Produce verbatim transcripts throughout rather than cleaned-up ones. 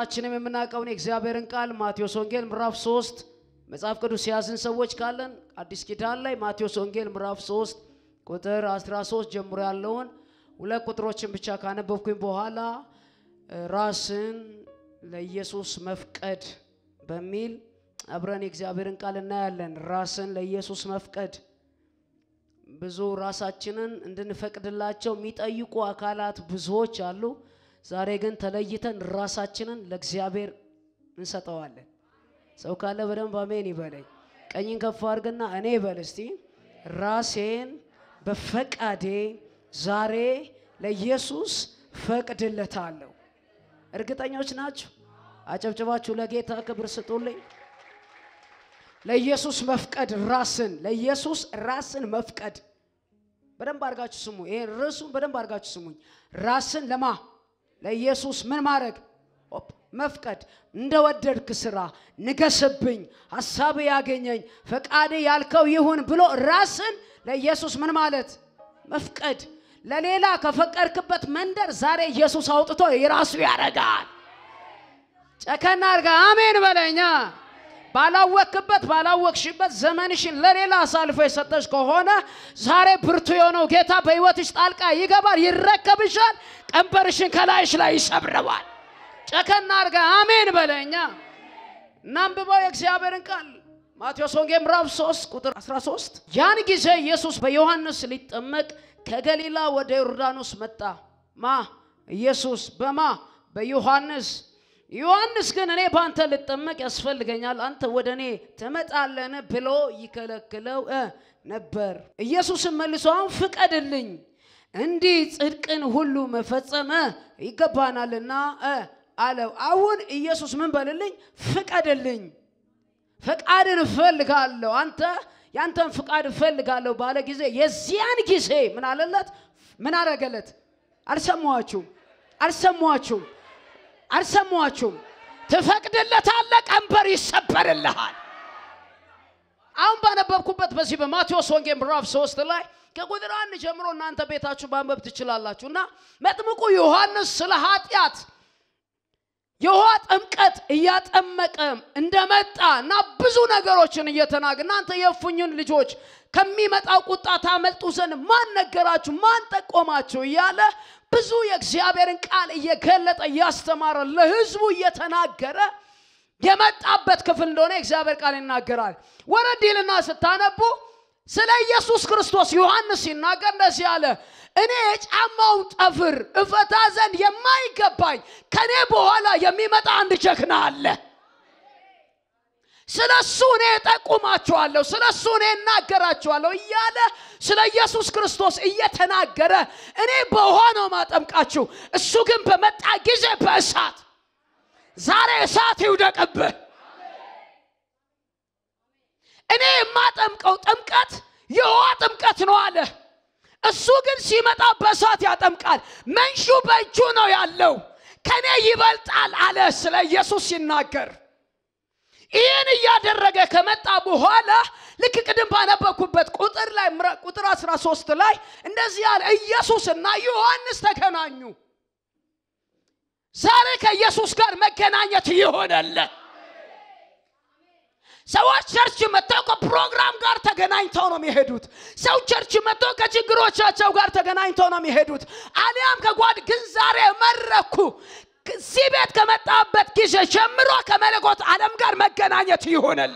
ሁላችንም የምናውቀው ነው እግዚአብሔርን ቃል ማቴዎስ ወንጌል ምዕራፍ ሶስት መጽሐፍ ቅዱስ ያዝን ሰዎች ካለን አዲስ ኪዳን ላይ ማቴዎስ ወንጌል ምዕራፍ ሶስት ቁጥር አስራ ሶስት ጀምሮ ያለውን ሁለት ቁጥሮችን ብቻ ካነበብኩኝ በኋላ ራስን ለኢየሱስ መፍቀድ በሚል አብረን እግዚአብሔርን ቃል እናያለን። ራስን ለኢየሱስ መፍቀድ ብዙ ራሳችንን እንድንፈቅድላቸው የሚጠይቁ አካላት ብዙዎች አሉ። ዛሬ ግን ተለይተን ራሳችንን ለእግዚአብሔር እንሰጠዋለን። ሰው ካለ በደንብ አሜን ይበለኝ። ቀኝን ከፍ አድርግና እኔ በል እስቲ ራሴን በፈቃዴ ዛሬ ለኢየሱስ ፈቅድለታለሁ። እርግጠኞች ናችሁ? አጨብጭባችሁ ለጌታ ክብር ስጡልኝ። ለኢየሱስ መፍቀድ ራስን ለኢየሱስ ራስን መፍቀድ በደንብ አድርጋችሁ ስሙ። ይሄ ራሱን በደንብ አድርጋችሁ ስሙኝ። ራስን ለማ ለኢየሱስ ምን ማድረግ መፍቀድ እንደወደድክ ስራ ንገስብኝ ሐሳብ ያገኘኝ ፈቃድ ያልከው ይሁን ብሎ ራስን ለኢየሱስ ምን ማለት መፍቀድ። ለሌላ ከፈቀርክበት መንደር ዛሬ ኢየሱስ አውጥቶ የራሱ ያረጋል። ጨከና አርጋ አሜን በለኛ። ባላወቅበት ባላወቅሽበት ዘመንሽን ለሌላ አሳልፎ የሰጠሽ ከሆነ ዛሬ ብርቱ የሆነው ጌታ በህይወትሽ ጣልቃ ይገባል፣ ይረከብሻል፣ ቀንበርሽን ከላይሽ ላይ ይሰብረዋል። ጨከና አርጋ አሜን በለኛ። እናንብበው የእግዚአብሔርን ቃል ማቴዎስ ወንጌል ምዕራፍ ሶስት ቁጥር አስራ ሶስት ያን ጊዜ ኢየሱስ በዮሐንስ ሊጠመቅ ከገሊላ ወደ ዮርዳኖስ መጣ። ማ ኢየሱስ በማ በዮሐንስ ዮሐንስ ግን እኔ ባንተ ልጠመቅ ያስፈልገኛል አንተ ወደኔ ተመጣለነ ብሎ ይከለክለው ነበር። ኢየሱስም መልሶ ፍቀድልኝ እንዲህ ጽድቅን ሁሉ መፈጸም ይገባናልና አለው። አሁን ኢየሱስ ምን በልልኝ ፍቀድልኝ ፈቃድን ፈልጋለሁ አንተ ያንተን ፍቃድ ፈልጋለሁ ባለ ጊዜ የዚያን ጊዜ ምን አለለት ምን አረገለት? አልሰማችሁም አልሰማችሁም አልሰማችሁም? ተፈቅድለታል ቀንበር ይሰበርልሃል። አሁን ባነበብኩበት በዚህ በማቴዎስ ወንጌል ምዕራፍ ሶስት ላይ ከቁጥር አንድ ጀምሮ እናንተ ቤታችሁ ማንበብ ትችላላችሁና መጥምቁ ዮሐንስ ስለ ኃጢአት የውሃ ጥምቀት እያጠመቀ እንደመጣና ብዙ ነገሮችን እየተናገረ እናንተ የፉኝን ልጆች ከሚመጣው ቁጣ ታመልጡ ዘንድ ማን ነገራችሁ ማን ጠቆማችሁ እያለ ብዙ የእግዚአብሔርን ቃል እየገለጠ ያስተማረ ለሕዝቡ እየተናገረ የመጣበት ክፍል እንደሆነ እግዚአብሔር ቃል ይናገራል። ወረዲልና ስታነቡ ስለ ኢየሱስ ክርስቶስ ዮሐንስ ሲናገር እንደዚህ አለ እኔ የጫማው ጠፍር እፈታ ዘንድ የማይገባኝ ከኔ በኋላ የሚመጣ አንድ ጀግና አለ። ስለሱ እኔ ተቆማቸዋለሁ ስለሱ እኔ እናገራቸዋለሁ እያለ ስለ ኢየሱስ ክርስቶስ እየተናገረ እኔ በውሃ ነው ማጠምቃችሁ እሱ ግን በመጣ ጊዜ በእሳት ዛሬ እሳት ይውደቅብህ። እኔ የማጠምቀው ጥምቀት የውሃ ጥምቀት ነው አለ። እሱ ግን ሲመጣ በእሳት ያጠምቃል መንሹ በእጁ ነው ያለው ከኔ ይበልጣል አለ ስለ ኢየሱስ ሲናገር። ይሄን ያደረገ ከመጣ በኋላ ልክ ቅድም ባነበብኩበት ቁጥር ላይ ቁጥር አስራ ሶስት ላይ እንደዚህ ያለ ኢየሱስና ዮሐንስ ተገናኙ። ዛሬ ከኢየሱስ ጋር መገናኘት ይሆናል። ሰዎች ቸርች መጥተው ከፕሮግራም ጋር ተገናኝተው ነው የሚሄዱት። ሰው ቸርች መጥተው ከችግሮቻቸው ጋር ተገናኝተው ነው የሚሄዱት። አሊያም ከጓድ ግን ዛሬ መረኩ ሲቤት ከመጣበት ጊዜ ጀምሮ ከመለኮት ዓለም ጋር መገናኘት ይሆናል።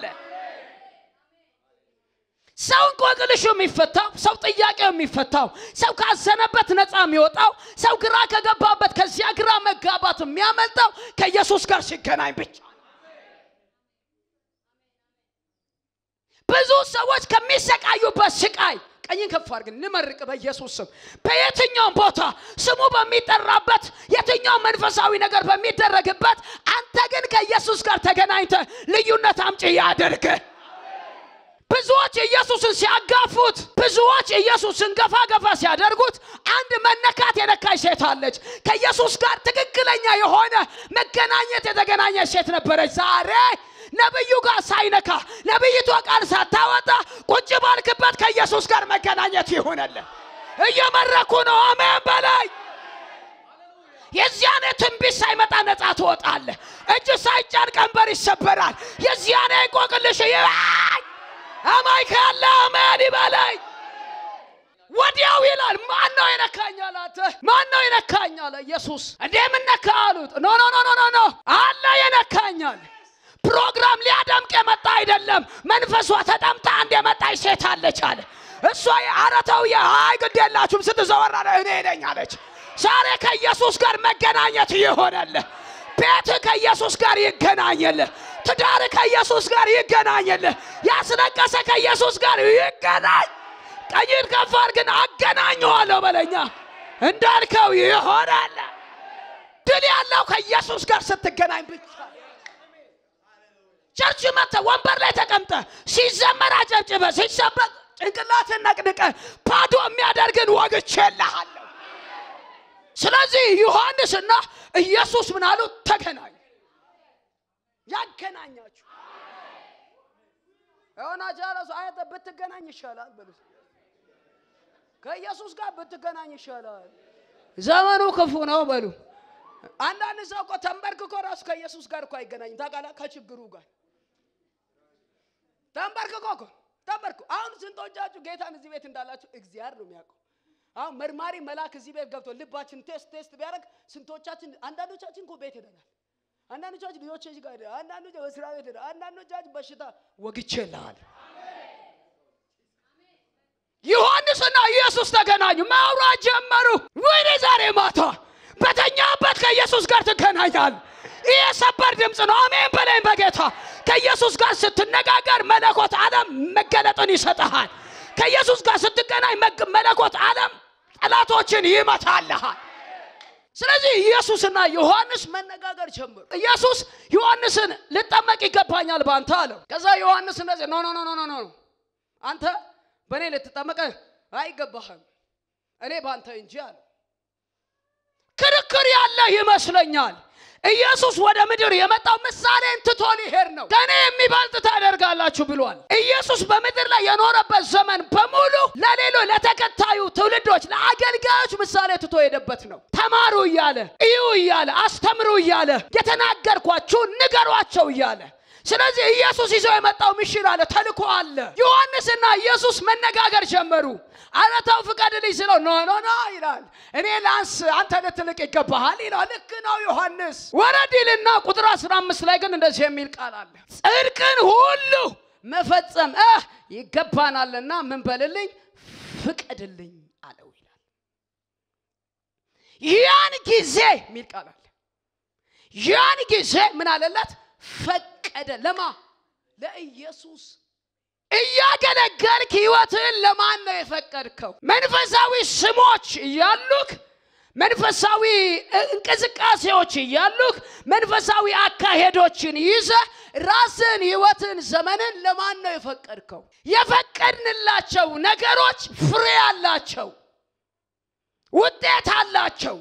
ሰው እንቆቅልሹ የሚፈታው ሰው ጥያቄው የሚፈታው ሰው ካዘነበት ነፃ የሚወጣው ሰው ግራ ከገባበት ከዚያ ግራ መጋባት የሚያመልጠው ከኢየሱስ ጋር ሲገናኝ ብቻ። ብዙ ሰዎች ከሚሰቃዩበት ስቃይ ቀኝን ከፍ አድርገን እንመርቅ በኢየሱስ ስም በየትኛው ቦታ ስሙ በሚጠራበት የትኛው መንፈሳዊ ነገር በሚደረግበት አንተ ግን ከኢየሱስ ጋር ተገናኝተ ልዩነት አምጪ ያደርገ። ብዙዎች ኢየሱስን ሲያጋፉት ብዙዎች ኢየሱስን ገፋ ገፋ ሲያደርጉት አንድ መነካት የነካይ ሴት አለች። ከኢየሱስ ጋር ትክክለኛ የሆነ መገናኘት የተገናኘች ሴት ነበረች። ዛሬ ነብዩ ጋር ሳይነካ ነብይቷ ቃል ሳታወጣ ቁጭ ባልክበት ከኢየሱስ ጋር መገናኘት ይሆናል። እየመረኩ ነው አሜን በላይ። የዚያኔ ትንቢት ሳይመጣ ነፃ ትወጣለህ። እጅ ሳይጫን ቀንበር ይሰበራል የዚያኔ ቆቅልሽ ይባይ አማይካላ አማን ይባላይ ወዲያው ይላል ማን ነው ይነካኛል አተ ማን ነው ይነካኛል ኢየሱስ እንዴ ምን ነካሉት ኖ ኖ ኖ ኖ ኖ አላ ይነካኛል ፕሮግራም ሊያደምቅ የመጣ አይደለም መንፈሷ ተጠምታ እንደመጣች ሴት አለች አለ እሷ ያረተው ያይ ግዴላችሁም ስትዘወራ እኔ ነኝ አለች ዛሬ ከኢየሱስ ጋር መገናኘት ይሆናል ቤት ከኢየሱስ ጋር ይገናኛል ትዳር ከኢየሱስ ጋር ይገናኛል ያስነቀሰ ከኢየሱስ ጋር ይገናኝ ቀኝን ከፋር ግን አገናኘዋለሁ በለኛ እንዳልከው ይሆናል ድል ያለው ከኢየሱስ ጋር ስትገናኝ ብቻ ቸርች መጣ ወንበር ላይ ተቀምጠ ሲዘመር አጨብጭበ ሲሰበክ ጭንቅላትን ነቅንቀ ባዶ የሚያደርግን ወግቼልሃለሁ ስለዚህ ዮሐንስና ኢየሱስ ምን አሉ ተገናኙ ያገናኛችሁ አሁን አጃራስ አይተ ብትገናኝ ይሻላል በሉት ከኢየሱስ ጋር ብትገናኝ ይሻላል ዘመኑ ክፉ ነው በሉ አንዳንድ ሰው እኮ ተንበርክኮ ራስ ከኢየሱስ ጋር እኮ አይገናኝም ታቃላ ከችግሩ ጋር ተንበርክኮ እኮ ተንበርኩ አሁን ስንቶቻችሁ ጌታን እዚህ ቤት እንዳላችሁ እግዚአብሔር ነው የሚያውቀው አሁን መርማሪ መልአክ እዚህ ቤት ገብቶ ልባችን ቴስት ቴስት ቢያደርግ ስንቶቻችን አንዳንዶቻችን እኮ ቤት ሄደናል አንዳንዶቻችን ልጆች እዚህ ጋር አንዳንዶች በስራ ቤት ሄደ አንዳንዶቻችን በሽታ ወግቼልሃል ዮሐንስና ኢየሱስ ተገናኙ ማውራት ጀመሩ ወይኔ ዛሬ ማታ በተኛበት ከኢየሱስ ጋር ተገናኛል ይሄ ሰበር ድምጽ ነው አሜን በለኝ በጌታ ከኢየሱስ ጋር ስትነጋገር መለኮት ዓለም መገለጥን ይሰጣል ከኢየሱስ ጋር ስትገናኝ መለኮት ዓለም ጠላቶችን ይመታልሃል ስለዚህ ኢየሱስና ዮሐንስ መነጋገር ጀመሩ ኢየሱስ ዮሐንስን ልጠመቅ ይገባኛል ባንተ አለው ከዛ ዮሐንስ እንደዚህ ኖ ኖ ኖ ኖ ኖ አንተ በኔ ልትጠመቅ አይገባህም እኔ ባንተ እንጂ አለ ክርክር ያለ ይመስለኛል ኢየሱስ ወደ ምድር የመጣው ምሳሌን ትቶ ሊሄድ ነው ከኔ የሚበልጥ ታደርጋላችሁ ብሏል ኢየሱስ በምድር ላይ የኖረበት ዘመን በሙሉ ለሌሎ ለተከታዩ ትውልዶች ለአገልጋዮች ምሳሌ ትቶ ሄደበት ነው ተማሩ ይያለ እዩ ይያለ አስተምሩ ይያለ የተናገርኳችሁ ንገሯቸው ይያለ ስለዚህ ኢየሱስ ይዞ የመጣው ሚሽን አለ ተልኮ አለ ዮሐንስና ኢየሱስ መነጋገር ጀመሩ አለታው ፍቃድልኝ ሲለው ኖ ኖ ኖ ይላል እኔ ላንስ አንተ ለትልቅ ይገባሃል ይላል ልክ ነው ዮሐንስ ወረዲልና ቁጥር አስራ አምስት ላይ ግን እንደዚህ የሚል ቃል አለ ጽድቅን ሁሉ መፈጸም እ ይገባናልና ምን በልልኝ ፍቃድልኝ አለው ይላል ያን ጊዜ የሚል ቃል አለ ያን ጊዜ ምን አለላት ፈቀደ ለማ ለኢየሱስ እያገለገልክ ህይወትን ለማን ነው የፈቀድከው መንፈሳዊ ስሞች ያሉክ መንፈሳዊ እንቅስቃሴዎች ያሉክ መንፈሳዊ አካሄዶችን ይዘ ራስን ህይወትን ዘመንን ለማን ነው የፈቀድከው የፈቀድንላቸው ነገሮች ፍሬ አላቸው ውጤት አላቸው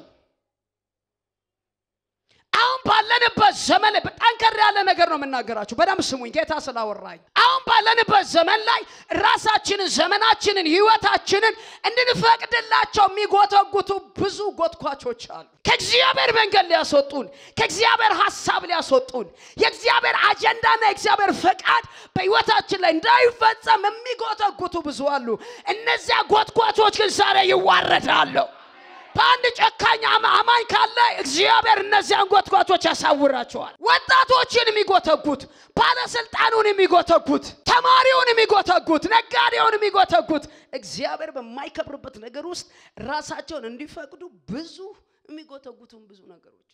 አሁን ባለንበት ዘመን በጣም ከር ያለ ነገር ነው መናገራችሁ በደም ስሙኝ ጌታ ስላወራኝ አሁን ባለንበት ዘመን ላይ ራሳችንን ዘመናችንን ህይወታችንን እንድንፈቅድላቸው የሚጎተጉቱ ብዙ ጎትኳቾች አሉ ከእግዚአብሔር መንገድ ሊያስወጡን ከእግዚአብሔር ሐሳብ ሊያስወጡን የእግዚአብሔር አጀንዳና የእግዚአብሔር ፈቃድ በህይወታችን ላይ እንዳይፈጸም የሚጎተጉቱ ብዙ አሉ እነዚያ ጎትኳቾች ግን ዛሬ ይዋረዳሉ ባንድ ጨካኝ አማኝ ካለ እግዚአብሔር እነዚያን ጎትጓቶች ያሳውራቸዋል ወጣቶችን የሚጎተጉት ባለስልጣኑን የሚጎተጉት ተማሪውን የሚጎተጉት ነጋዴውን የሚጎተጉት እግዚአብሔር በማይከብርበት ነገር ውስጥ ራሳቸውን እንዲፈቅዱ ብዙ የሚጎተጉቱን ብዙ ነገሮች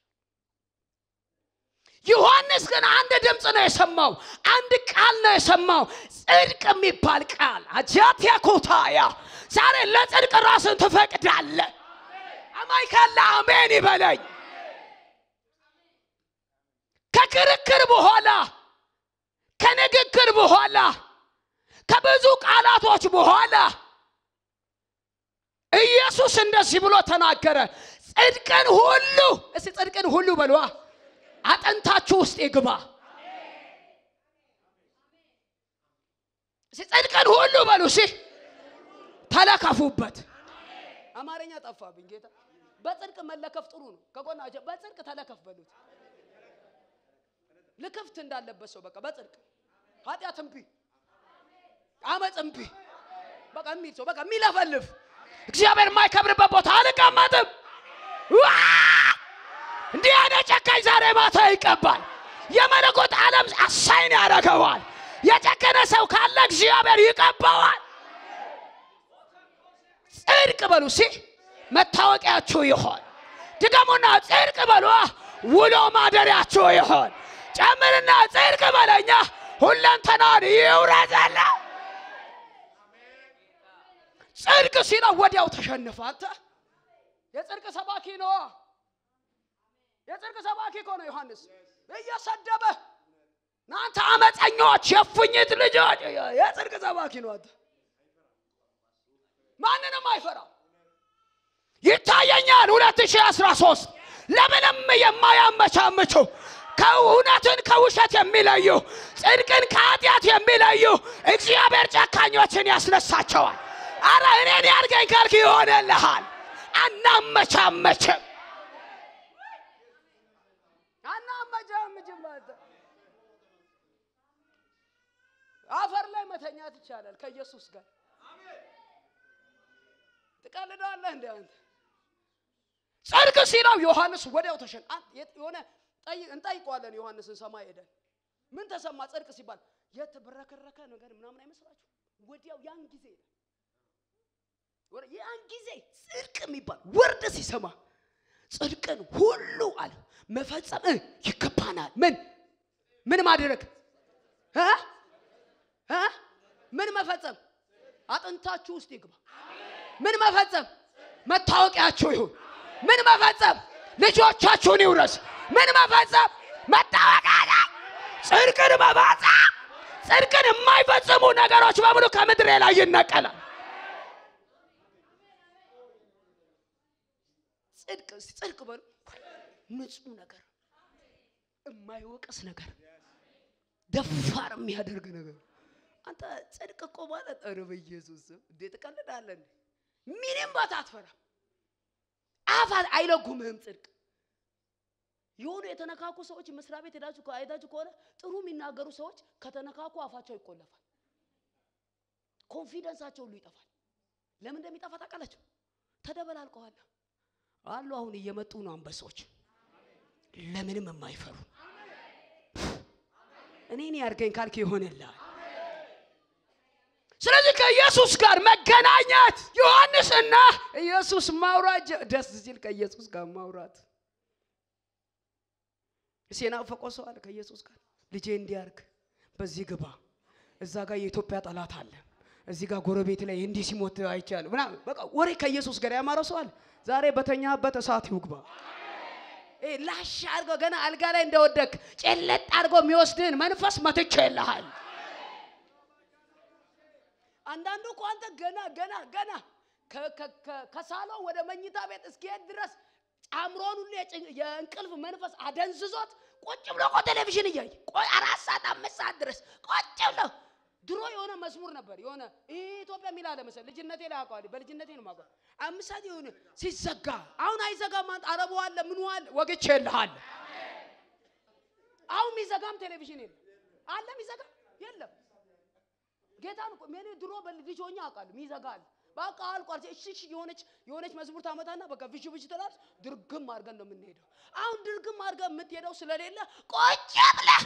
ዮሐንስ ግን አንድ ድምጽ ነው የሰማው አንድ ቃል ነው የሰማው ጽድቅ የሚባል ቃል አጃቲያ ኮታያ ዛሬ ለጽድቅ ራስን ተፈቅዳለህ አማይካላ አሜን ይበለኝ ከክርክር በኋላ ከንግግር በኋላ ከብዙ ቃላቶች በኋላ ኢየሱስ እንደዚህ ብሎ ተናገረ ጽድቅን ሁሉ እሺ ጽድቅን ሁሉ በሏ አጥንታችሁ ውስጥ ይግባ እሺ ጽድቅን ሁሉ በሉ እሺ ተለከፉበት አማርኛ ጠፋብኝ ጌታ በጽድቅ መለከፍ ጥሩ ነው ከጎናቸው በጽድቅ ተለከፍ በሉት ልክፍት እንዳለበት ሰው በቃ በጽድቅ ኃጢአት እምቢ አመጽ እምቢ በቃ የሚል ሰው በቃ የሚለፈልፍ እግዚአብሔር የማይከብርበት ቦታ አልቀመጥም እንዴ አነ ጨካኝ ዛሬ ማታ ይቀባል የመለኮት ዓለም አሳይን ያደርገዋል የጨከነ ሰው ካለ እግዚአብሔር ይቀባዋል ጽድቅ በሉ ሲ መታወቂያችሁ ይሆን ድገሙና ጽድቅ በሉ ውሎ ማደሪያችሁ ይሆን ጨምርና ጽድቅ በለኛ ሁለንተናን ይውረዳል ጽድቅ ሲለው ወዲያው ተሸነፈ አንተ የጽድቅ ሰባኪ ነው የጽድቅ ሰባኪ ነው ዮሐንስ እየሰደበ ናንተ አመፀኞች የፉኝት ልጆች የጽድቅ ሰባኪ ነው አንተ ማንንም አይፈራ ይታየኛል ሁለት ሺህ አስራ ሶስት ለምንም የማያመቻምቹ ከእውነትን ከውሸት የሚለዩ ጽድቅን ከኃጢአት የሚለዩ እግዚአብሔር ጨካኞችን ያስነሳቸዋል አረ እኔን ያርገኝ ካልክ ይሆንልሃል አናመቻመችም አናመቻመችም አፈር ላይ መተኛት ይቻላል ከኢየሱስ ጋር ትቀልዳለህ እንዴ አንተ ጽድቅ ሲለው ዮሐንስ ወዲያው ተሸን የሆነ እንጠይቀዋለን ዮሐንስን ሰማይ ሄደ ምን ተሰማ ጽድቅ ሲባል የተበረከረከ ነገር ምናምን አይመስላችሁ ወዲያው ያን ጊዜ ወረ ያን ጊዜ ጽድቅ የሚባል ወርድ ሲሰማ ጽድቅን ሁሉ አለ መፈጸም ይከባናል ምን ምን ማድረግ እ እ ምን መፈጸም አጥንታችሁ ውስጥ ይግባ ምን መፈጸም መታወቂያችሁ ይሁን ምን መፈጸም ልጆቻችሁን ይውረስ ምን መፈጸም መታወቂያ ጽድቅን መፈጸም ጽድቅን የማይፈጽሙ ነገሮች በሙሉ ከምድር ላይ ይነቀላል ጽድቅ ጽድቅ በሉ ንጹህ ነገር የማይወቀስ ነገር ደፋር የሚያደርግ ነገር አንተ ጽድቅ እኮ ማለት አረ በኢየሱስ እንዴት ቀልዳለህ ምንም ባታፈራ አፋል አይለጉምህም ጽድቅ ይሁን የተነካኩ ሰዎች መስሪያ ቤት ሄዳችሁ አይታችሁ ከሆነ ጥሩ የሚናገሩ ሰዎች ከተነካኩ አፋቸው ይቆለፋል ኮንፊደንሳቸው ሁሉ ይጠፋል ለምን እንደሚጠፋ ታውቃላችሁ ተደበላልቀዋል አሉ አሁን እየመጡ ነው አንበሶች ለምንም የማይፈሩ እኔን ያርገኝ ካልክ ይሆንልሃል ስለዚህ ከኢየሱስ ጋር መገናኘት ዮሐንስና ኢየሱስ ማውራት ደስ ሲል ከኢየሱስ ጋር ማውራት ሲናው ፈቆሰዋል ከኢየሱስ ጋር ልጄ እንዲያርግ በዚህ ግባ እዛ ጋር የኢትዮጵያ ጠላት አለ እዚህ ጋር ጎረቤት ላይ እንዲ ሲሞት አይቻል ምና በቃ ወሬ ከኢየሱስ ጋር ያማረው ሰው አለ ዛሬ በተኛበት እሳት ይውግባ ኤ ላሽ አርጎ ገና አልጋ ላይ እንደወደክ ጨለጥ አርጎ የሚወስድን መንፈስ መትቼልሃል አንዳንዱ እኮ አንተ ገና ገና ገና ከሳሎን ወደ መኝታ ቤት እስኪሄድ ድረስ አምሮን ሁሉ የእንቅልፍ መንፈስ አደንዝዞት ቁጭ ብሎ ቴሌቪዥን እያየ ቆይ አራት ሰዓት አምስት ሰዓት ድረስ ቁጭ ብሎ ድሮ የሆነ መዝሙር ነበር የሆነ ኢትዮጵያ ሚላለ መሰል ልጅነቴ ላይ አቋዲ በልጅነቴ ነው ማቋ አምስት ሰዓት የሆነ ሲዘጋ አሁን አይዘጋም አንተ አረቡ አለ ምን ዋል ወግቼልሃል አሁን ሚዘጋም ቴሌቪዥን የለም አለ ሚዘጋ የለም ጌታን እኮ ምን ድሮ በልጅ ሆኛ አቃሉ ሚዘጋል በቃ አልቋል እሺ እሺ የሆነች የሆነች መዝሙር ታመጣና በቃ ቪዥ ቪዥ ተላል ድርግም አርገን ነው የምንሄደው አሁን ድርግም አርገን የምትሄደው ስለሌለ ቆጭ ብለህ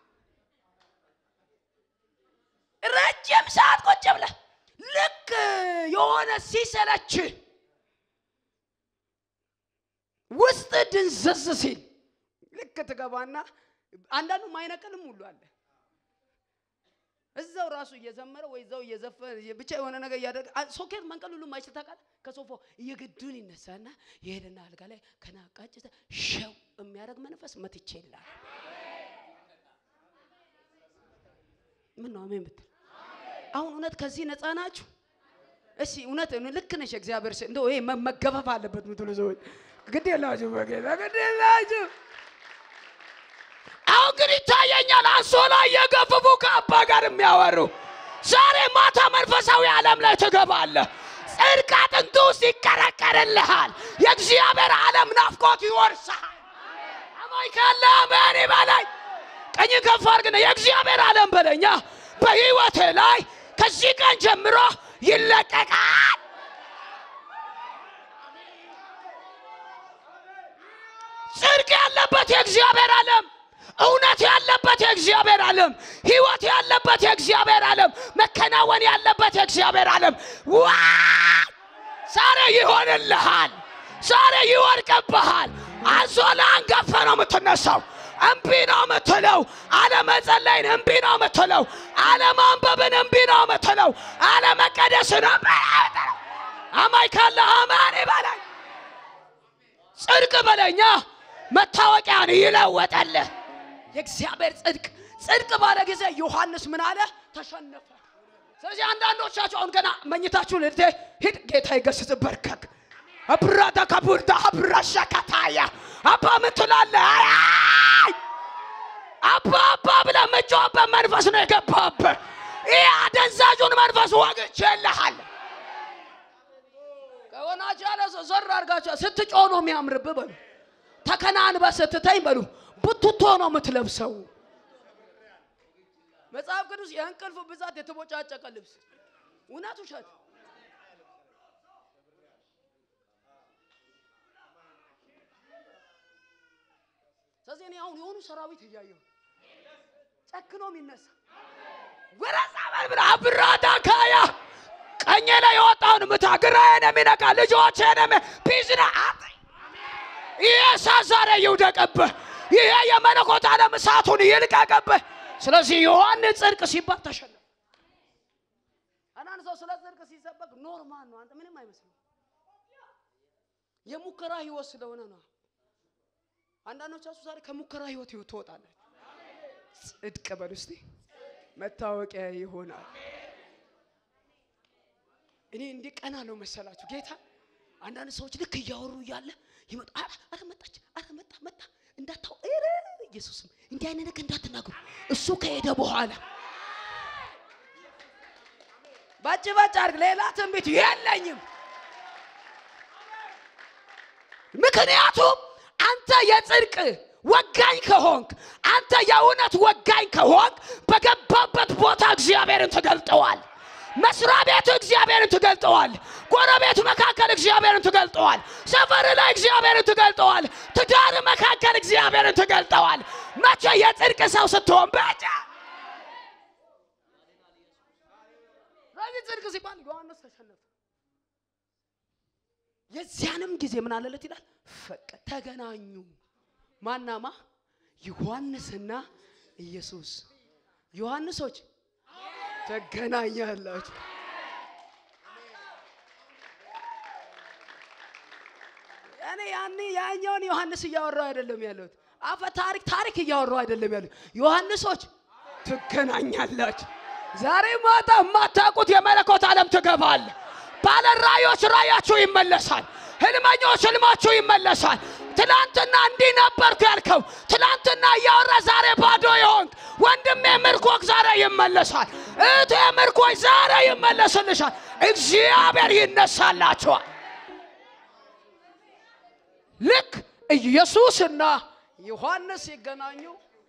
ረጅም ሰዓት ቆጭ ብለህ ልክ የሆነ ሲሰለች ውስጥ ድንዝዝ ሲል ልክ ትገባና አንዳንዱ ማይነቀልም ሁሉ አለ እዛው ራሱ እየዘመረ ወይ እዛው እየዘፈነ ብቻ የሆነ ነገር ያደርግ ሶኬት መንቀል ሁሉ ማይችል ታውቃለህ ከሶፎ እየገዱን ይነሳና ይሄድና አልጋ ላይ ከናቃጭተ ሸው የሚያደርግ መንፈስ መትቼልሃል ምን ነው አሜን ብትል አሁን እውነት ከዚህ ነፃ ናችሁ እሺ እውነት ልክ ነሽ እግዚአብሔር እንደው ይሄ መገፈፍ አለበት ምትሉ ሰዎች ግድ የላችሁ በጌታ ግድ የላችሁ አሁን ግን ይታየኛል አንሶላ እየገፈፉ ከአባ ጋር የሚያወሩ ዛሬ ማታ መንፈሳዊ ዓለም ላይ ትገባለህ ጽድቅ አጥንቱ ሲከረከርልሃል የእግዚአብሔር ዓለም ናፍቆት ይወርሳል አሜን ካለ አሜን ይበላይ ቀኝ ከፍ አድርግና የእግዚአብሔር ዓለም በለኛ በህይወቴ ላይ ከዚህ ቀን ጀምሮ ይለቀቃል። ጽድቅ ያለበት የእግዚአብሔር ዓለም እውነት ያለበት የእግዚአብሔር ዓለም ህይወት ያለበት የእግዚአብሔር ዓለም መከናወን ያለበት የእግዚአብሔር ዓለም ዋ ዛሬ ይሆንልሃል። ዛሬ ይወድቅብሃል። አዞላን ገፈ ነው የምትነሳው። እምቢ ነው የምትለው። አለመጸለይን እምቢ ነው የምትለው። አለማንበብን እምቢ ነው የምትለው። አለመቀደስን እምቢ ነው የምትለው። አማይ ካለ አማን ይበለኝ። ጽድቅ በለኛ መታወቂያን ይለወጣልህ። የእግዚአብሔር ጽድቅ ጽድቅ ባለ ጊዜ ዮሐንስ ምን አለ? ተሸነፈ። ስለዚህ አንዳንዶቻችሁ አሁን ገና መኝታችሁ ልትሄ ሂድ ጌታ ይገስጽ በርከክ አብራታ ካቡርታ አብራሻ ካታያ አባ ምትላለ አይ አባ አባ ብለ መጫወት በመንፈስ ነው የገባበት። ይሄ አደንዛዡን መንፈስ ወግቼልሃል። ከወናጅ ያለ ዘር አርጋችሁ ስትጮህ ነው የሚያምርብህ በሉ። ተከናንበ ስትተኝ በሉ ቡቱቶ ነው የምትለብሰው። መጽሐፍ ቅዱስ የእንቅልፍ ብዛት የተቦጫጨቀ ልብስ እውነቱ ሸት ስለዚህ እኔ አሁን የሆኑ ሰራዊት እያየሁ ጨክኖ የሚነሳ ወራሳ በልብራ አብራዳ ካያ ቀኝ ላይ የወጣውን ምታግራዬን የሚነካ ልጆቼን ቢዝና አጥ ኢየሱስ ይውደቅብህ። ይሄ የመለኮት ዓለም እሳቱን ይልቀቅብህ። ስለዚህ ዮሐንስ ጽድቅ ሲባል ተሸነፈ። አናን ሰው ስለ ጽድቅ ሲሰበክ ኖርማል ነው። አንተ ምንም አይመስልም። የሙከራ ህይወት ስለሆነ ነው። አንዳንዶቻችሁ ዛሬ ከሙከራ ህይወት ትወጣላችሁ። ጽድቅ በሉ እስቲ መታወቂያ ይሆናል። እኔ እንዲህ ቀና ነው መሰላችሁ ጌታ። አንዳንድ ሰዎች ልክ እያወሩ ይያለ ይመጣ አረ መጣች አረ መጣ መጣ እንዳታው እረ ኢየሱስ እንዲህ አይነት ነገር እንዳትናገሩ እሱ ከሄደ በኋላ ባጭ ባጭ አርግ ሌላ ትንቢት የለኝም። ምክንያቱም አንተ የጽድቅ ወጋኝ ከሆንክ አንተ የእውነት ወጋኝ ከሆንክ በገባበት ቦታ እግዚአብሔርን ተገልጠዋል። መስሪያ ቤት እግዚአብሔርን ተገልጠዋል። ጎረቤት መካከል እግዚአብሔርን ተገልጠዋል። ሰፈር ላይ እግዚአብሔርን ተገልጠዋል። ትዳር መካከል እግዚአብሔርን ተገልጠዋል። መቼ የጽድቅ ሰው ስትሆን ብቻ ጽድቅ ሲባል ዮሐንስ ተሸነፈ። የዚያንም ጊዜ ምን አለለት ይላል ፈቀ ተገናኙ። ማናማ ዮሐንስና ኢየሱስ። ዮሐንሶች ተገናኛላችሁ። እኔ ያኔ ያኛውን ዮሐንስ እያወራው አይደለም ያለው አፈ ታሪክ ታሪክ እያወራው አይደለም ያለው ዮሐንሶች ተገናኛላችሁ። ዛሬ ማታ ማታቁት የመለኮት ዓለም ትገባል። ባለ ራእዮች ራእያችሁ ይመለሳል። ህልመኞች ህልማችሁ ይመለሳል። ትላንትና እንዲህ ነበርኩ ያልከው ትላንትና ያወራ ዛሬ ባዶ ይሆን ወንድሜ ምርኮክ ዛሬ ይመለሳል። እህቴ ምርኮይ ዛሬ ይመለስልሻል። እግዚአብሔር ይነሳላችኋል። ልክ ኢየሱስና ዮሐንስ ይገናኙ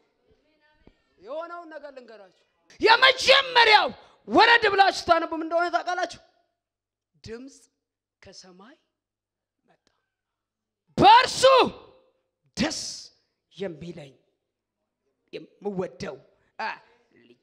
የሆነው ነገር ልንገራችሁ። የመጀመሪያው ወረድ ብላችሁ ታነቡ ምን እንደሆነ ታውቃላችሁ? ድምጽ ከሰማይ መጣ። በርሱ ደስ የሚለኝ የምወደው ልጄ።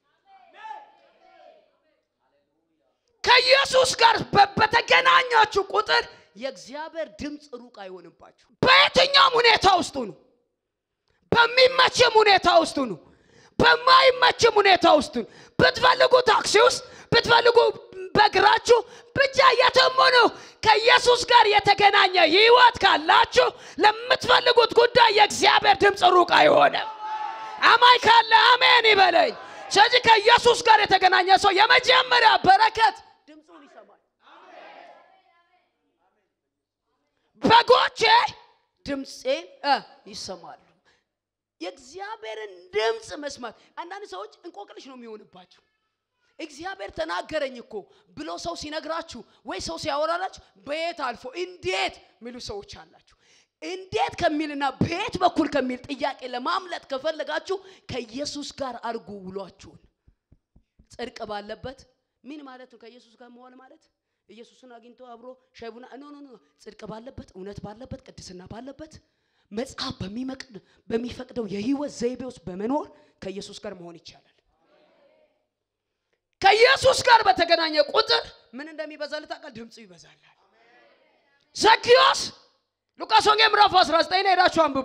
ከኢየሱስ ጋር በተገናኛችሁ ቁጥር የእግዚአብሔር ድምጽ ሩቅ አይሆንባችሁ። በየትኛውም ሁኔታ ውስጥ ሁኑ፣ በሚመችም ሁኔታ ውስጥ ሁኑ፣ በማይመችም ሁኔታ ውስጥ ሁኑ፣ ብትፈልጉ ታክሲ ውስጥ ብትፈልጉ በእግራችሁ ብቻ የትም ሁኑ ከኢየሱስ ጋር የተገናኘ ህይወት ካላችሁ ለምትፈልጉት ጉዳይ የእግዚአብሔር ድምጽ ሩቅ አይሆንም። አማይ ካለ አሜን ይበለኝ። ስለዚህ ከኢየሱስ ጋር የተገናኘ ሰው የመጀመሪያ በረከት ድምጹን ይሰማል። በጎቼ ድምጼን ይሰማሉ። የእግዚአብሔርን ድምጽ መስማት አንዳንድ ሰዎች እንቆቅልሽ ነው የሚሆንባቸው። እግዚአብሔር ተናገረኝ እኮ ብሎ ሰው ሲነግራችሁ ወይ ሰው ሲያወራላችሁ በየት አልፎ እንዴት ሚሉ ሰዎች አላችሁ። እንዴት ከሚልና በየት በኩል ከሚል ጥያቄ ለማምለጥ ከፈለጋችሁ ከኢየሱስ ጋር አርጉ ውሏችሁን ጽድቅ ባለበት ምን ማለት ነው ከኢየሱስ ጋር መዋል ማለት ኢየሱስን አግኝቶ አብሮ ሻይቡና ኖ ኖ ኖ ጽድቅ ባለበት እውነት ባለበት ቅድስና ባለበት መጽሐፍ በሚመቅድ በሚፈቅደው የህይወት ዘይቤ ውስጥ በመኖር ከኢየሱስ ጋር መሆን ይቻላል ከኢየሱስ ጋር በተገናኘ ቁጥር ምን እንደሚበዛል ታውቃለህ ድምጹ ይበዛል ዘኪዮስ ሉቃስ ወንጌል ምዕራፍ አስራ ዘጠኝ ላይ ሄዳችሁ አንብቡ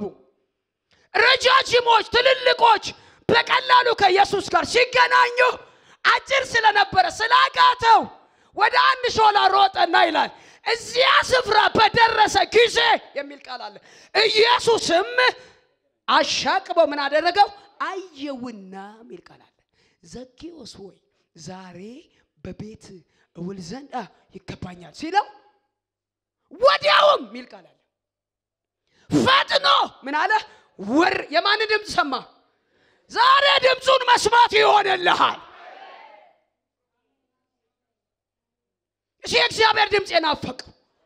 ረጃጅሞች ትልልቆች በቀላሉ ከኢየሱስ ጋር ሲገናኙ አጭር ስለነበረ ስላጋተው ወደ አንድ ሾላ ሮጠና ይላል እዚያ ስፍራ በደረሰ ጊዜ የሚል ቃል አለ ኢየሱስም አሻቅቦ ምን አደረገው አየውና የሚል ቃል አለ ዘኪዮስ ሆይ ዛሬ በቤት እውል ዘንድ ይገባኛል ሲለው ወዲያውም የሚል ቃል አለ ፈጥኖ ምን አለ ወር የማን ድምጽ ሰማ ዛሬ ድምጹን መስማት ይሆንልሃል እሺ እግዚአብሔር ድምጽ የናፈቀ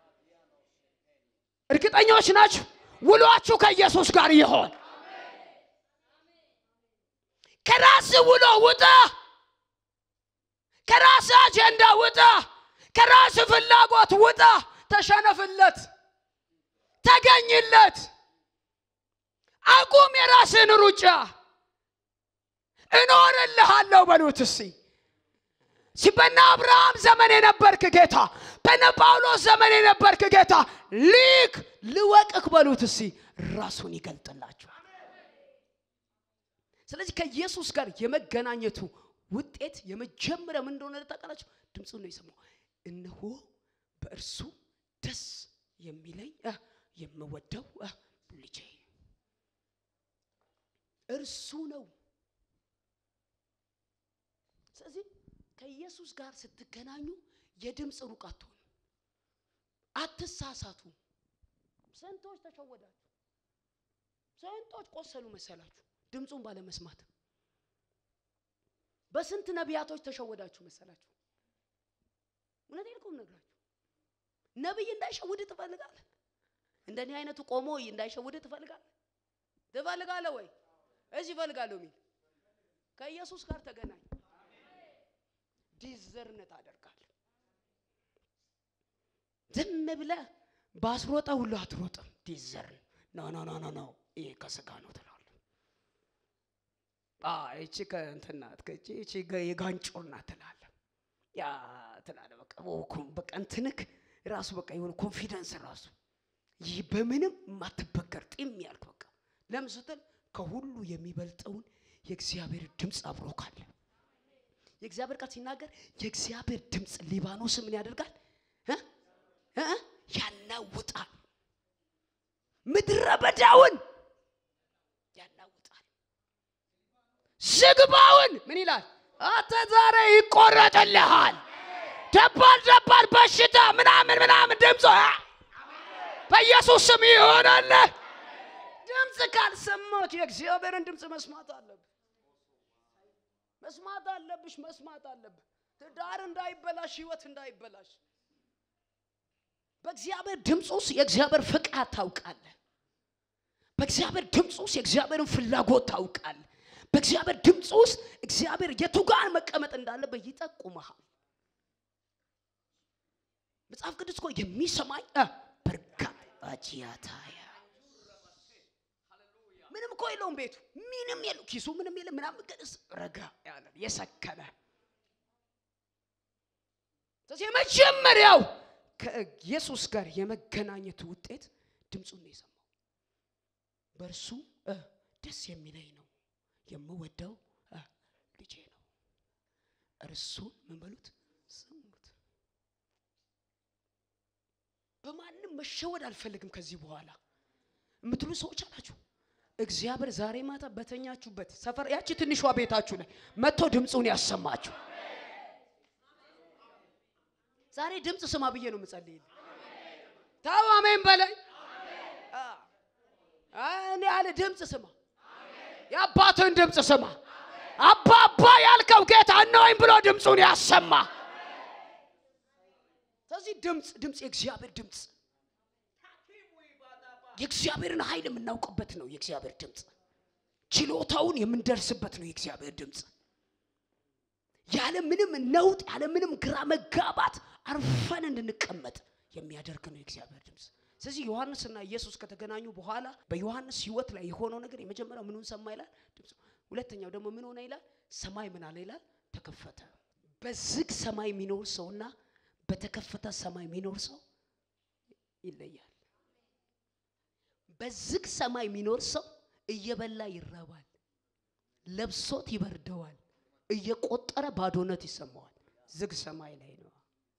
እርግጠኞች ናችሁ ውሏችሁ ከኢየሱስ ጋር ይሆን ከራስ ውሎ ውጣ ከራስ አጀንዳ ውጣ ከራስ ፍላጎት ውጣ ተሸነፍለት ተገኝለት አቁም የራስን ሩጫ እኖርልሃለሁ በሉት እስቲ ሲበና አብርሃም ዘመን የነበርክ ጌታ በነ ጳውሎስ ዘመን የነበርክ ጌታ ሊክ ልወቅክ በሉት እስቲ ራሱን ይገልጥላችኋል ስለዚህ ከኢየሱስ ጋር የመገናኘቱ ውጤት የመጀመሪያ ምን እንደሆነ ታውቃላችሁ ድምጹን ነው ይሰማው እነሆ በእርሱ ደስ የሚለኝ የምወደው ልጄ እርሱ ነው ስለዚህ ከኢየሱስ ጋር ስትገናኙ የድምጽ ሩቅ አትሆኑ አትሳሳቱ ሰንቶች ተሸወዳችሁ ሰንቶች ቆሰሉ መሰላችሁ ድምጹን ባለ መስማት በስንት ነቢያቶች ተሸወዳችሁ መሰላችሁ እውነቴን እኮ ነግራችሁ ነብይ እንዳይሸውድ ትፈልጋለህ እንደኔ አይነቱ ቆሞ እንዳይሸውድ ትፈልጋለህ ትፈልጋለህ ወይ እዚህ ፈልጋለሁ ምን ከኢየሱስ ጋር ተገናኝ ዲዘርነት አደርጋለሁ ዝም ብለህ ባስሮጣ ሁሉ አትሮጥም ዲዘርን ኖ ኖ ኖ ኖ ኖ ይሄ ከስጋ ነው ትላለህ አ እቺ ከእንተናት ከቺ እቺ የጋንጮና ትላለህ ያ ትላለህ በቃ ወኩም በቃ እንትንክ ራሱ በቃ የሆነ ኮንፊደንስ ራሱ ይህ በምንም ማትበከር ጢም ያልክ በቃ ለምስተል ከሁሉ የሚበልጠውን የእግዚአብሔር ድምጽ አብሮካለ የእግዚአብሔር ቃል ሲናገር የእግዚአብሔር ድምጽ ሊባኖስ ምን ያደርጋል እ እ ያናውጣል ምድረ በዳውን ያናውጣል ዝግባውን ምን ይላል አተ ዛሬ ይቆረጥልሃል ደባል ደባል በሽታ ምናምን ምናምን ድምጽ በኢየሱስ ስም ይሆናል ድምጽ ካልሰማት የእግዚአብሔርን ድምጽ መስማት አለብህ መስማት አለብሽ መስማት አለብህ ትዳር እንዳይበላሽ ህይወት እንዳይበላሽ በእግዚአብሔር ድምጽ ውስጥ የእግዚአብሔር ፍቃድ ታውቃለህ በእግዚአብሔር ድምጽ ውስጥ የእግዚአብሔርን ፍላጎት ታውቃለህ በእግዚአብሔር ድምጽ ውስጥ እግዚአብሔር የቱ ጋር መቀመጥ እንዳለበት ይጠቁምሃል መጽሐፍ ቅዱስ እኮ የሚሰማኝ በርካታ አጂያታያ ምንም እኮ የለውም ቤቱ ምንም የለው ኪሱ ምንም የለም ምናምን ገስ ረጋ ያለ የሰከነ ስለዚህ የመጀመሪያው ከኢየሱስ ጋር የመገናኘቱ ውጤት ድምጹን ነው የሰማው በእርሱ ደስ የሚለኝ ነው የምወደው ልጄ ነው እርሱን ምን በሉት ስሙት በማንም መሸወድ አልፈልግም ከዚህ በኋላ የምትሉ ሰዎች አላችሁ እግዚአብሔር ዛሬ ማታ በተኛችሁበት ሰፈር ያቺ ትንሿ ቤታችሁ ላይ መጥቶ ድምጹን ያሰማችሁ ዛሬ ድምጽ ስማ ብዬ ነው የምጸልይልህ ታው አሜን በለኝ አሜን እኔ አለ ድምጽ ስማ አሜን ያባትን ድምጽ ስማ አባ አባ ያልከው ጌታ ነውኝ ብሎ ድምጹን ያሰማ ስለዚህ ድምጽ ድምጽ የእግዚአብሔር ድምጽ የእግዚአብሔርን ኃይል የምናውቅበት ነው የእግዚአብሔር ድምጽ ችሎታውን የምንደርስበት ነው የእግዚአብሔር ድምጽ ያለ ምንም ነውጥ ያለ ምንም ግራ መጋባት አርፈን እንድንቀመጥ የሚያደርግ ነው የእግዚአብሔር ድምጽ ስለዚህ ዮሐንስና ኢየሱስ ከተገናኙ በኋላ በዮሐንስ ህይወት ላይ የሆነው ነገር የመጀመሪያው ምኑን ሰማ ይላል ድምጽ ሁለተኛው ደግሞ ምን ሆነ ይላል ሰማይ ምን አለ ይላል ተከፈተ በዝግ ሰማይ የሚኖር ሰውና በተከፈተ ሰማይ የሚኖር ሰው ይለያል በዝግ ሰማይ የሚኖር ሰው እየበላ ይራባል ለብሶት ይበርደዋል እየቆጠረ ባዶነት ይሰማዋል ዝግ ሰማይ ላይ ነው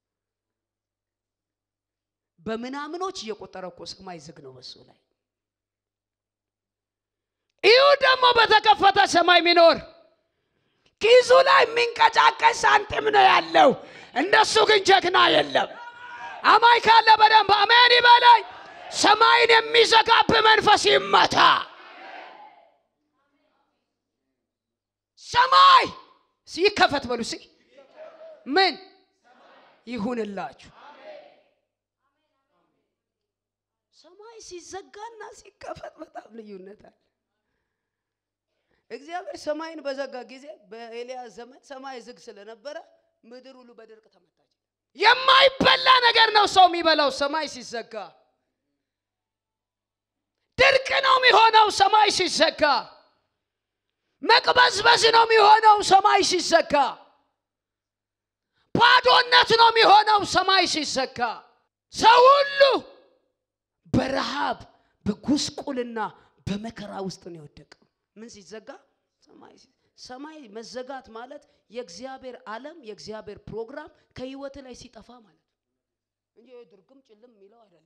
በመናምኖች እየቆጠረኮ ሰማይ ዝግ ነው በሱ ላይ እዩ ደግሞ በተከፈተ ሰማይ ሚኖር ኪሱ ላይ ሚንቀጫቀስ ሳንቲም ነው ያለው እንደሱ ግን ጀግና የለም አማይ ካለ በደንብ አሜን ይበላይ ሰማይን የሚዘጋብ መንፈስ ይመታ ሰማይ ሲከፈት በሉሲ ምን ይሁንላችሁ ሰማይ ሲዘጋና ሲከፈት በጣም ልዩነት አለ እግዚአብሔር ሰማይን በዘጋ ጊዜ በኤልያስ ዘመን ሰማይ ዝግ ስለነበረ ምድር ሁሉ በድርቅ ተመታች የማይበላ ነገር ነው ሰው የሚበላው ሰማይ ሲዘጋ ድርቅ ነው የሚሆነው ሰማይ ሲዘጋ መቅበዝበዝ ነው የሚሆነው ሰማይ ሲዘጋ ባዶነት ነው የሚሆነው ሰማይ ሲዘጋ ሰው ሁሉ በረሃብ በጉስቁልና በመከራ ውስጥ ነው የወደቀው ምን ሲዘጋ ሰማይ ሰማይ መዘጋት ማለት የእግዚአብሔር ዓለም የእግዚአብሔር ፕሮግራም ከህይወት ላይ ሲጠፋ ማለት እንጂ ድርግም ጭልም የሚለው አይደለም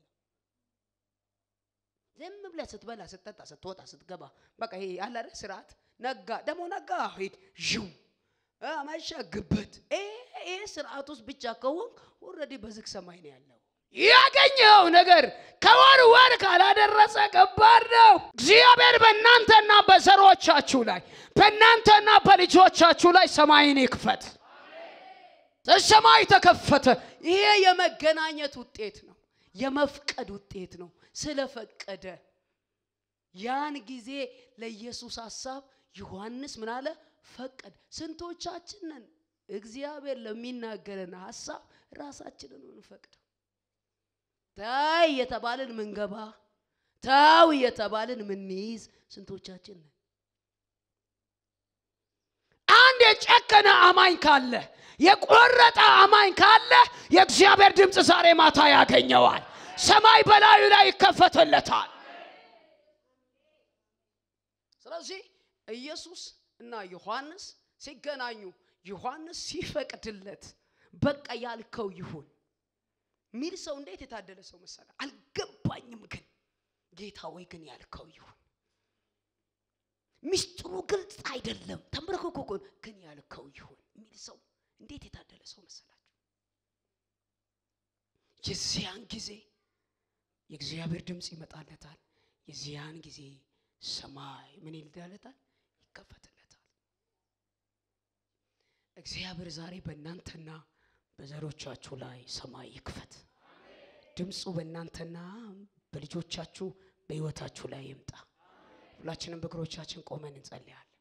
ዝም ብለህ ስትበላ ስትጠጣ ስትወጣ ስትገባ በቃ ይሄ ያለ አይደል ስርዓት ነጋ ደሞ ነጋ ሂድ ጁ አማሻግበት ይሄ ስርዓት ውስጥ ብቻ ከሆነ ኦሬዲ በዝግ ሰማይ ነው ያለው ያገኘው ነገር ከወር ወር ካላደረሰ ከባድ ነው እግዚአብሔር በእናንተና በዘሮቻችሁ ላይ በእናንተና በልጆቻችሁ ላይ ሰማይን ይክፈት አሜን ሰማይ ተከፈተ ይሄ የመገናኘት ውጤት ነው የመፍቀድ ውጤት ነው ስለፈቀደ ያን ጊዜ ለኢየሱስ ሐሳብ ዮሐንስ ምን አለ ፈቀድ ስንቶቻችንን እግዚአብሔር ለሚናገረን ሐሳብ ራሳችንን እንፈቅድ ታይ የተባልን መንገባ ታው የተባልን ምንይዝ ስንቶቻችን ነን አንድ የጨከነ አማኝ ካለ የቆረጠ አማኝ ካለ የእግዚአብሔር ድምጽ ዛሬ ማታ ያገኘዋል ሰማይ በላዩ ላይ ይከፈተለታል ስለዚህ ኢየሱስ እና ዮሐንስ ሲገናኙ ዮሐንስ ሲፈቅድለት በቃ ያልከው ይሁን ሚል ሰው እንዴት የታደለ ሰው መሰለ አልገባኝም ግን ጌታ ወይ ግን ያልከው ይሁን ሚስጥሩ ግልጽ አይደለም ተምረከኮ ግን ያልከው ይሁን ሚል ሰው እንዴት የታደለ ሰው መሰላችሁ የዚያን ጊዜ የእግዚአብሔር ድምጽ ይመጣለታል የዚያን ጊዜ ሰማይ ምን ይልዳለታል ይከፈተለታል እግዚአብሔር ዛሬ በእናንተና በዘሮቻችሁ ላይ ሰማይ ይክፈት አሜን ድምጹ በእናንተና በልጆቻችሁ በህይወታችሁ ላይ ይምጣ ሁላችንም በእግሮቻችን ቆመን እንጸልያለን